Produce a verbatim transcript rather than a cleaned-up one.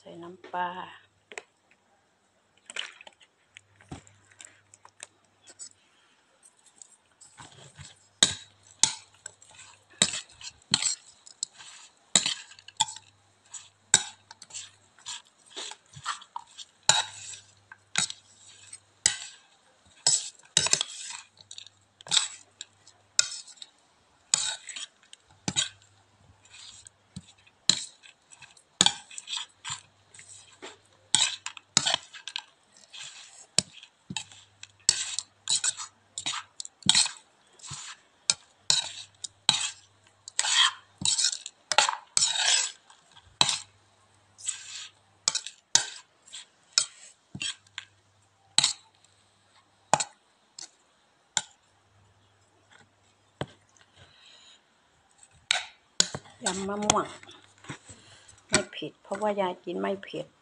ส่น้ำปลายำมะม่วงไม่เผ็ดเพราะว่ายายกินไม่เผ็ด